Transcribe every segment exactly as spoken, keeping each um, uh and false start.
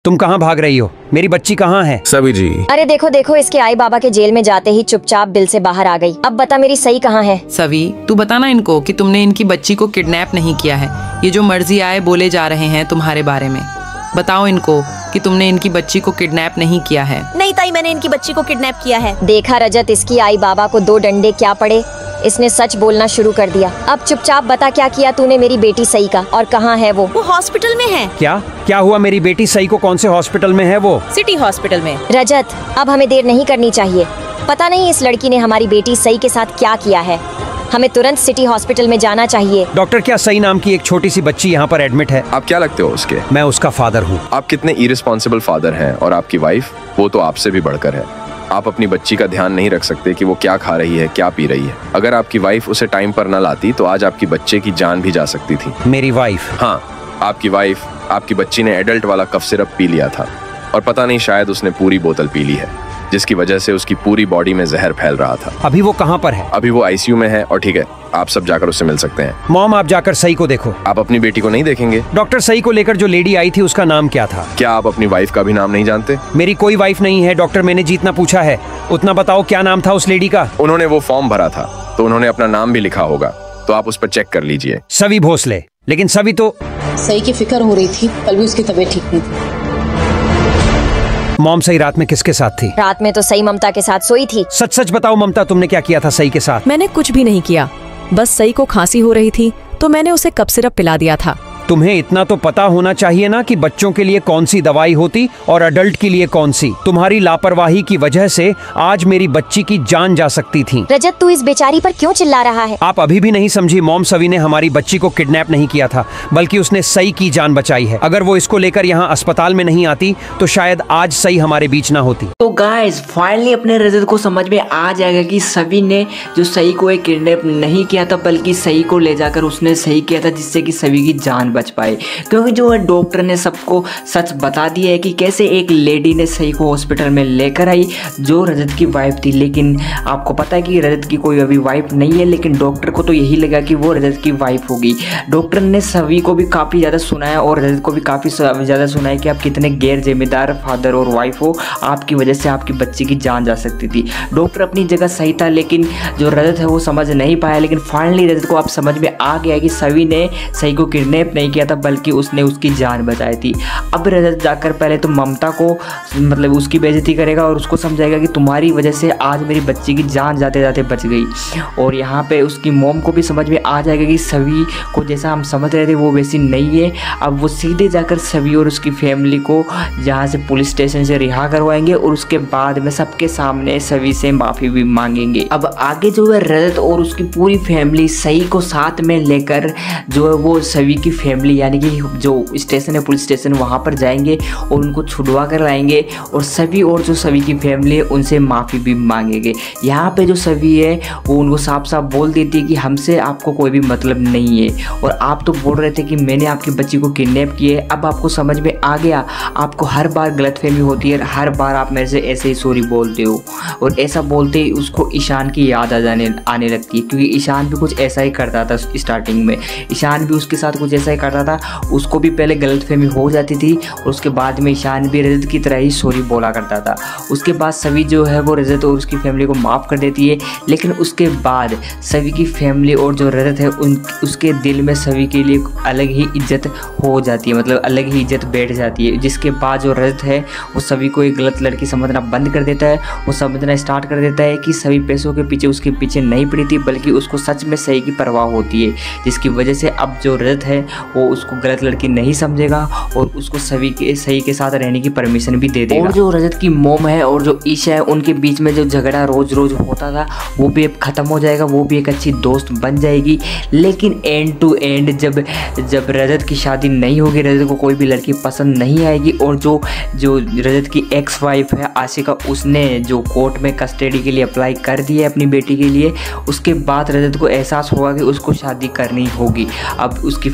तुम कहाँ भाग रही हो? मेरी बच्ची कहाँ है? सभी जी। अरे देखो देखो, इसके आई बाबा के जेल में जाते ही चुपचाप बिल से बाहर आ गई। अब बता मेरी सही कहाँ है? सभी, तू बताना इनको कि तुमने इनकी बच्ची को किडनैप नहीं किया है। ये जो मर्जी आए बोले जा रहे हैं तुम्हारे बारे में। बताओ इनको कि तुमने इनकी बच्ची को किडनैप नहीं किया है। नहीं ताई, मैंने इनकी बच्ची को किडनैप किया है। देखा रजत, इसकी आई बाबा को दो डंडे क्या पड़े, इसने सच बोलना शुरू कर दिया। अब चुपचाप बता क्या किया तूने मेरी बेटी सई का, और कहाँ है वो? वो हॉस्पिटल में है। क्या क्या हुआ? मेरी बेटी सई को कौन से हॉस्पिटल में है? वो सिटी हॉस्पिटल में। रजत, अब हमें देर नहीं करनी चाहिए। पता नहीं इस लड़की ने हमारी बेटी सई के साथ क्या किया है। हमें तुरंत सिटी हॉस्पिटल में जाना चाहिए। डॉक्टर, क्या सई नाम की एक छोटी सी बच्ची यहाँ पर एडमिट है? आप क्या लगते हो उसके? मैं उसका फादर हूँ। आप कितने इरेस्पॉन्सिबल फादर हैं, और आपकी वाइफ वो तो आपसे भी बढ़कर है। आप अपनी बच्ची का ध्यान नहीं रख सकते कि वो क्या खा रही है, क्या पी रही है। अगर आपकी वाइफ उसे टाइम पर न लाती तो आज आपकी बच्चे की जान भी जा सकती थी। मेरी वाइफ? हाँ, आपकी वाइफ। आपकी बच्ची ने एडल्ट वाला कफ सिरप पी लिया था, और पता नहीं शायद उसने पूरी बोतल पी ली है, जिसकी वजह से उसकी पूरी बॉडी में जहर फैल रहा था। अभी वो कहाँ पर है? अभी वो आईसीयू में है, और ठीक है, आप सब जाकर उससे मिल सकते हैं। मॉम, आप जाकर सई को देखो। आप अपनी बेटी को नहीं देखेंगे? डॉक्टर, सई को लेकर जो लेडी आई थी उसका नाम क्या था? क्या आप अपनी वाइफ का भी नाम नहीं जानते? मेरी कोई वाइफ नहीं है डॉक्टर, मैंने जितना पूछा है उतना बताओ, क्या नाम था उस लेडी का? उन्होंने वो फॉर्म भरा था तो उन्होंने अपना नाम भी लिखा होगा, तो आप उस पर चेक कर लीजिए। सवी भोसले। लेकिन सवी तो सही की फिक्र हो रही थी, कल भी उसकी तबीयत ठीक नहीं थी। मॉम, सई रात में किसके साथ थी? रात में तो सई ममता के साथ सोई थी। सच सच बताओ ममता, तुमने क्या किया था सई के साथ? मैंने कुछ भी नहीं किया, बस सई को खांसी हो रही थी तो मैंने उसे कफ सिरप पिला दिया था। तुम्हें इतना तो पता होना चाहिए ना कि बच्चों के लिए कौन सी दवाई होती और अडल्ट के लिए कौन सी। तुम्हारी लापरवाही की वजह से आज मेरी बच्ची की जान जा सकती थी। रजत, तू इस बेचारी पर क्यों चिल्ला रहा है? आप अभी भी नहीं समझी मॉम, सवी ने हमारी बच्ची को किडनैप नहीं किया था, बल्कि उसने सई की जान बचाई है। अगर वो इसको लेकर यहाँ अस्पताल में नहीं आती तो शायद आज सई हमारे बीच ना होती। तो गाइस, फाइनली अपने रजत को समझ में आ जाएगा कि सवी ने जो सई को एक किडनैप नहीं किया था, बल्कि सई को ले जाकर उसने सही किया था, जिससे कि सवी की जान बच पाए। क्योंकि जो है डॉक्टर ने सबको सच बता दिया है कि कैसे एक लेडी ने सई को हॉस्पिटल में लेकर आई जो रजत की वाइफ थी। लेकिन आपको पता है कि रजत की कोई अभी वाइफ नहीं है, लेकिन डॉक्टर को तो यही लगा कि वो रजत की वाइफ होगी। डॉक्टर ने सभी को भी काफ़ी ज़्यादा सुनाया और रजत को भी काफ़ी ज़्यादा सुनाया कि आप कितने गैर जिम्मेदार फादर और वाइफ हो, आपकी वजह से आपकी बच्ची की जान जा सकती थी। डॉक्टर अपनी जगह सही था, लेकिन जो रजत है वो समझ नहीं पाया। लेकिन फाइनली रजत को आप समझ में आ गया कि सभी ने सही को किडनैप नहीं किया था, बल्कि उसने उसकी जान बचाई थी। अब रजत जाकर पहले तो ममता को मतलब उसकी बेइज्जती करेगा और उसको समझाएगा कि तुम्हारी वजह से आज मेरी बच्ची की जान जाते जाते बच गई। और यहाँ पे उसकी मोम को भी समझ में आ जाएगा कि सभी को जैसा हम समझ रहे थे वो वैसी नहीं है। अब वो सीधे जाकर सभी और उसकी फैमिली को यहाँ से पुलिस स्टेशन से रिहा करवाएंगे और उसके बाद में सबके सामने सभी से माफ़ी भी मांगेंगे। अब आगे जो है रजत और उसकी पूरी फैमिली सही को साथ में लेकर जो है वो सभी की फैमिली यानी कि जो स्टेशन है पुलिस स्टेशन वहाँ पर जाएंगे और उनको छुड़वा कर लाएंगे, और सभी और जो सभी की फैमिली है उनसे माफ़ी भी मांगेंगे। यहाँ पे जो सभी है वो उनको साफ साफ बोल देती है कि हमसे आपको कोई भी मतलब नहीं है, और आप तो बोल रहे थे कि मैंने आपकी बच्ची को किडनैप किया है। अब आपको समझ में आ गया, आपको हर बार गलतफहमी होती है, हर बार आप मेरे से ऐसे ही सॉरी बोलते हो। और ऐसा बोलते ही उसको ईशान की याद आ जाने आने लगती है, क्योंकि ईशान भी कुछ ऐसा ही करता था स्टार्टिंग में। ईशान भी उसके साथ कुछ ऐसा ही करता था, उसको भी पहले गलतफहमी हो जाती थी और उसके बाद में ईशान भी रजत की तरह ही सॉरी बोला करता था। उसके बाद सभी जो है वो रजत और उसकी फैमिली को माफ़ कर देती है। लेकिन उसके बाद सभी की फैमिली और जो रजत है उन उसके दिल में सभी के लिए अलग ही इज्जत हो जाती है, मतलब अलग ही इज्जत बैठ जाती है। जिसके बाद जो रजत है वो सभी को एक गलत लड़की समझना बंद कर देता है। वो समझना स्टार्ट कर देता है कि सभी पैसों के पीछे उसके पीछे नहीं पड़ी थी, बल्कि उसको सच में सही की परवाह होती है। जिसकी वजह से अब जो रजत है वो उसको गलत लड़की नहीं समझेगा और उसको सभी के सही के साथ रहने की परमिशन भी दे देगा। और जो रजत की मोम है और जो ईशा है उनके बीच में जो झगड़ा रोज रोज होता था वो भी अब खत्म हो जाएगा, वो भी एक अच्छी दोस्त बन जाएगी। लेकिन एंड टू एंड जब जब रजत की शादी नहीं होगी, रजत को कोई भी लड़की पसंद नहीं आएगी, और जो जो रजत की एक्स वाइफ है आशिका, उसने जो कोर्ट में कस्टडी के लिए अप्लाई कर दिया है अपनी बेटी के लिए, उसके बाद रजत को एहसास होगा कि उसको शादी करनी होगी। अब उसकी फैमिली काफ़ी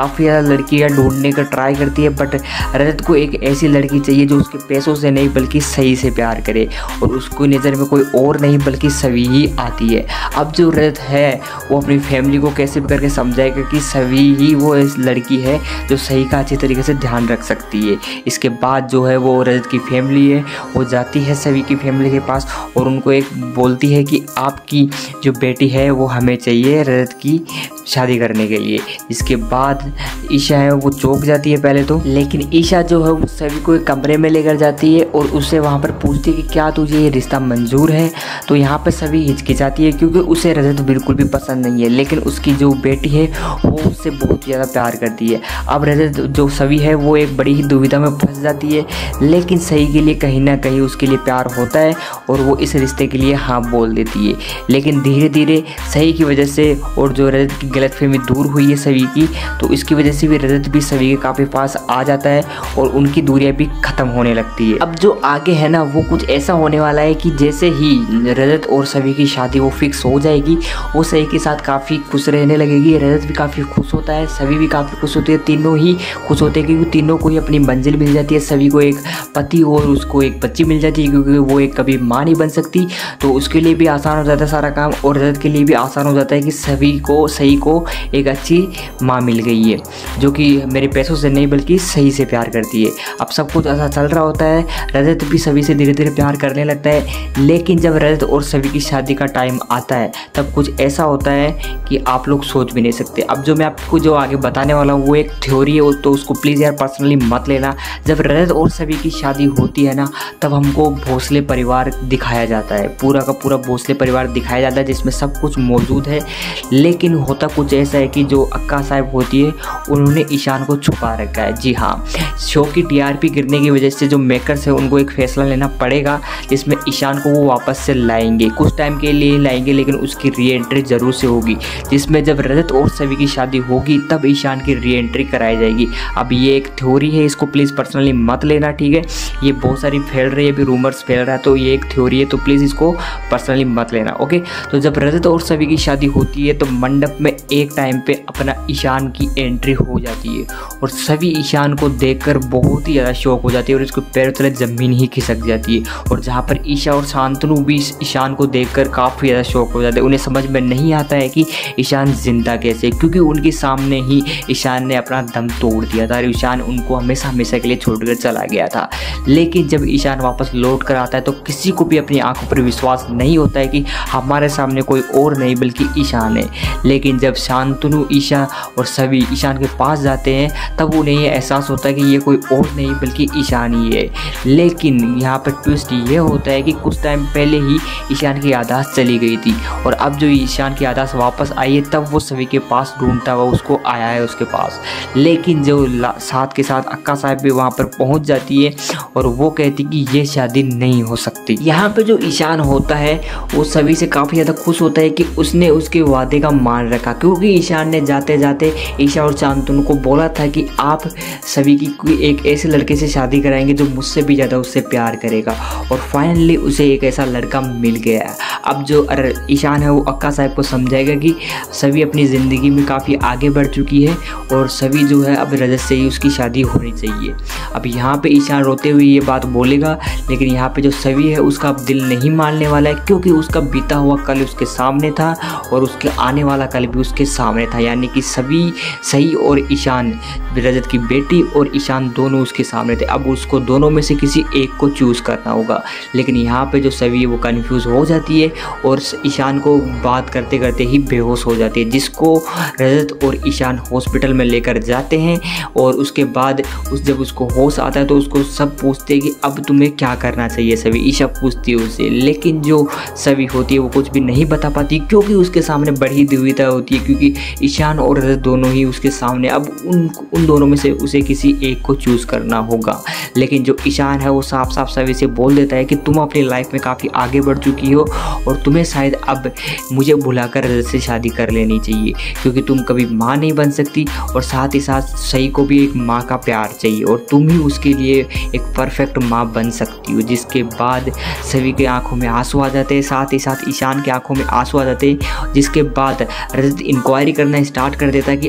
काफ़ी ज़्यादा लड़कियाँ ढूंढने का ट्राई करती है, बट रजत को एक ऐसी लड़की चाहिए जो उसके पैसों से नहीं बल्कि सही से प्यार करे, और उसको नज़र में कोई और नहीं बल्कि सभी ही आती है। अब जो रजत है वो अपनी फैमिली को कैसे भी करके समझाएगा कि सभी ही वो इस लड़की है जो सही का अच्छी तरीके से ध्यान रख सकती है। इसके बाद जो है वो रजत की फैमिली है वो जाती है सभी की फैमिली के पास और उनको एक बोलती है कि आपकी जो बेटी है वो हमें चाहिए रजत की शादी करने के लिए। इसके बाद ईशा है वो चौंक जाती है पहले तो, लेकिन ईशा जो है वो सभी को एक कमरे में लेकर जाती है और उससे वहाँ पर पूछती है कि क्या तुझे ये रिश्ता मंजूर है। तो यहाँ पर सभी हिचकिचाती है क्योंकि उसे रजत बिल्कुल भी पसंद नहीं है, लेकिन उसकी जो बेटी है वो उससे बहुत ज़्यादा प्यार करती है। अब रजत जो सभी है वो एक बड़ी ही दुविधा में फंस जाती है, लेकिन सही के लिए कहीं ना कहीं उसके लिए प्यार होता है और वो इस रिश्ते के लिए हाँ बोल देती है। लेकिन धीरे धीरे सही की वजह से और जो रजत की गलतफहमी दूर हुई है सभी की, तो इसकी वजह से भी रजत भी सभी के काफ़ी पास आ जाता है और उनकी दूरियां भी ख़त्म होने लगती है। अब जो आगे है ना वो कुछ ऐसा होने वाला है कि जैसे ही रजत और सभी की शादी वो फिक्स हो जाएगी, वो सही के साथ काफ़ी खुश रहने लगेगी। रजत भी काफ़ी खुश होता है, सभी भी काफ़ी खुश होती है, तीनों ही खुश होते हैं क्योंकि तीनों को ही अपनी मंजिल मिल जाती है। सभी को एक पति और उसको एक बच्ची मिल जाती है क्योंकि वो एक कभी माँ नहीं बन सकती, तो उसके लिए भी आसान हो जाता है सारा काम, और रजत के लिए भी आसान हो जाता है कि सभी को सही को एक अच्छी माँ मिल गई है जो कि मेरे पैसों से नहीं बल्कि सही से प्यार करती है। अब सब कुछ ऐसा चल रहा होता है, रजत भी सभी से धीरे धीरे प्यार करने लगता है। लेकिन जब रजत और सभी की शादी का टाइम आता है तब कुछ ऐसा होता है कि आप लोग सोच भी नहीं सकते। अब जो मैं आपको जो आगे बताने वाला हूँ वो एक थ्योरी है, तो उसको प्लीज़ यार पर्सनली मत लेना। जब रजत और सभी की शादी होती है ना तब हमको भोसले परिवार दिखाया जाता है, पूरा का पूरा भोसले परिवार दिखाया जाता है जिसमें सब कुछ मौजूद है। लेकिन होता कुछ ऐसा है कि जो अक्का साहब होती है उन्होंने ईशान को छुपा रखा है। जी हाँ, शो की टीआरपी गिरने की वजह से जो मेकर्स है उनको एक फैसला लेना पड़ेगा जिसमें ईशान को वो वापस से लाएंगे, कुछ टाइम के लिए लाएंगे लेकिन उसकी री एंट्री जरूर से होगी, जिसमें जब रजत और सभी की शादी होगी तब ईशान की री एंट्री कराई जाएगी। अब ये एक थ्योरी है, इसको प्लीज़ पर्सनली मत लेना, ठीक है। ये बहुत सारी फैल रही है, अभी रूमर्स फैल रहा है, तो ये एक थ्योरी है, तो प्लीज़ इसको पर्सनली मत लेना, ओके। तो जब रजत और सभी की शादी होती है तो मंडप में एक टाइम पे अपना ईशान की एंट्री हो जाती है और सभी ईशान को देखकर बहुत ही ज़्यादा शौक हो जाती है और इसको पैरों तले ज़मीन ही खिसक जाती है। और जहाँ पर ईशा और शांतनु भी ईशान को देखकर काफ़ी ज़्यादा शौक हो जाते हैं। उन्हें समझ में नहीं आता है कि ईशान जिंदा कैसे, क्योंकि उनके सामने ही ईशान ने अपना दम तोड़ दिया था और ईशान उनको हमेशा हमेशा के लिए छोड़कर चला गया था। लेकिन जब ईशान वापस लौट कर आता है तो किसी को भी अपनी आंखों पर विश्वास नहीं होता है कि हमारे सामने कोई और नहीं बल्कि ईशान है। लेकिन जब शांतनु, ईशा और सभी ईशान के पास जाते हैं तब उन्हें ये एहसास होता है कि ये कोई और नहीं बल्कि ईशान ही है। लेकिन यहाँ पर ट्विस्ट ये होता है कि कुछ टाइम पहले ही ईशान की याददाश्त चली गई थी और अब जो ईशान की याददाश्त वापस आई है तब वो सभी के पास ढूंढता हुआ उसको आया है उसके पास। लेकिन जो साथ के साथ अक्का साहब भी वहाँ पर पहुँच जाती है और वो कहती कि ये शादी नहीं हो सकती। यहाँ पे जो ईशान होता है वो सभी से काफ़ी ज़्यादा खुश होता है कि उसने उसके वादे का मान रखा, क्योंकि ईशान ने जाते जाते ईशा और शांतनु को बोला था कि आप सभी की कोई एक ऐसे लड़के से शादी कराएंगे जो मुझसे भी ज़्यादा उससे प्यार करेगा, और फाइनली उसे एक ऐसा लड़का मिल गया। अब जो ईशान है वो अक्का साहब को समझाएगा कि सभी अपनी ज़िंदगी में काफ़ी आगे बढ़ चुकी है और सभी जो है अब रजत से ही उसकी शादी होनी चाहिए। अब यहाँ पे ईशान रोते हुए ये बात बोलेगा, लेकिन यहाँ पे जो सभी है उसका अब दिल नहीं मानने वाला है, क्योंकि उसका बीता हुआ कल उसके सामने था और उसके आने वाला कल भी उसके सामने था। यानी कि सभी सही और ईशान, रजत की बेटी और ईशान दोनों उसके सामने थे। अब उसको दोनों में से किसी एक को चूज़ करना होगा। लेकिन यहाँ पे जो सभी है वो कन्फ्यूज़ हो जाती है और ईशान को बात करते करते ही बेहोश हो जाती है, जिसको रजत और ईशान हॉस्पिटल में लेकर जाते हैं। और उसके बाद उस जब उसको होश आता है तो उसको सब पूछते हैं कि अब तुम्हें क्या करना चाहिए। सभी ईशा पूछती है उससे, लेकिन जो सभी होती है वो कुछ भी नहीं बता पाती क्योंकि उसके सामने बड़ी दुविधा होती है, क्योंकि ईशान और रजत दोनों ही उसके सामने। अब उन उन दोनों में से उसे किसी एक को चूज़ करना होगा। लेकिन जो ईशान है वो साफ साफ सभी से बोल देता है कि तुम अपनी लाइफ में काफ़ी आगे बढ़ चुकी हो और तुम्हें शायद अब मुझे भुलाकर रजत से शादी कर लेनी चाहिए, क्योंकि तुम कभी माँ नहीं बन सकती और साथ ही साथ सही को भी एक माँ का प्यार चाहिए और तुम ही उसके लिए एक परफेक्ट माँ बन सकती हो। जिसके बाद सभी के आंखों में आंसू आ जाते हैं, साथ ही साथ ईशान के आंखों में आंसू आ जाते हैं। जिसके बाद रजत इंक्वायरी करना स्टार्ट कर देता है कि आखिर ये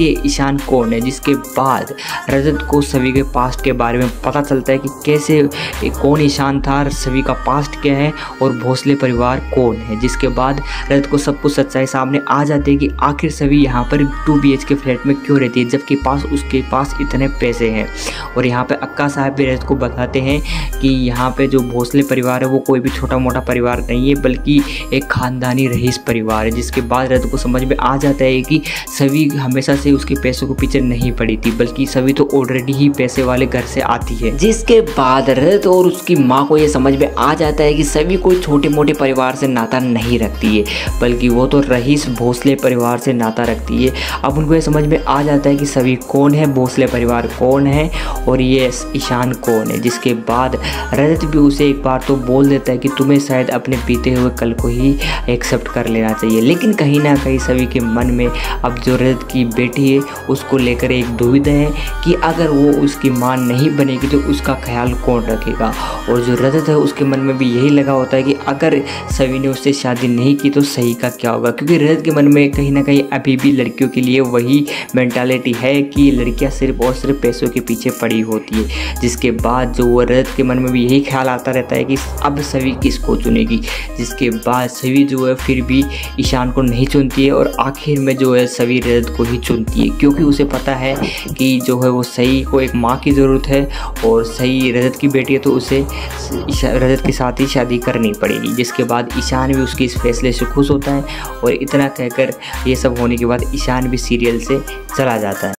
ये ईशान कौन है। जिसके बाद रजत को सभी के पास्ट के बारे में पता चलता है कि कैसे कौन ईशान था, सभी का पास्ट क्या है और भोसले परिवार कौन है। जिसके बाद रजत को सब कुछ सच्चाई सामने आ जाती है कि आखिर सभी यहाँ पर two B H K flat में क्यों रहती है, जबकि पास उसके पास इतने पैसे हैं। और यहाँ पे अक्का साहब भी रजत को बताते हैं कि यहाँ पे जो भोसले परिवार है वो कोई भी छोटा मोटा परिवार नहीं है, बल्कि एक खानदानी रईस परिवार है। जिसके बाद रजत को समझ में आ जाता है कि सभी हमेशा से उसके पैसों को पीछे नहीं पड़ी थी, बल्कि सभी तो ऑलरेडी ही पैसे वाले घर से आती है। जिसके बाद रजत और उसकी माँ को ये समझ में आ जाता है कि सभी कोई छोटे मोटे परिवार से नाता नहीं रखती है, बल्कि वो तो रईस भोसले परिवार से नाता रखती है। अब उनको ये समझ में आ जाता है कि सभी कौन है, भोसले परिवार कौन है और ये ईशान कौन है। जिसके बाद रजत भी उसे एक बार तो बोल देता है कि तुम्हें शायद अपने बीते हुए कल को ही एक्सेप्ट कर लेना चाहिए, लेकिन कहीं ना कहीं सभी के मन में अब जो रजत की बेटी है उसको लेकर एक दुविधा है कि अगर वो उसकी मां नहीं बनेगी तो उसका ख्याल कौन रखेगा। और जो रजत है उसके मन में भी यही लगा होता है कि अगर सभी ने उससे शादी नहीं की तो सही का क्या होगा, क्योंकि रजत के मन में कहीं ना कहीं अभी भी लड़कियों के लिए वही मेंटालिटी है कि लड़कियां सिर्फ और सिर्फ पैसों के पीछे पड़ी होती है। जिसके बाद जो वो रजत के मन में भी यही ख्याल आता रहता है कि अब सभी किसको चुनेगी। जिसके बाद सभी जो है फिर भी ईशान को नहीं चुनती है और आखिर में जो है सभी रजत को ही चुनती है, क्योंकि उसे पता है कि जो है वो सही को एक माँ की ज़रूरत है और सही रजत की बेटी है तो उसे रजत के साथ ही शादी करनी पड़ेगी। जिसके बाद ईशान भी उसके इस फैसले से खुश होता है और इतना कहकर ये सब होने के बाद ईशान भी सीरियल से चला जाता है।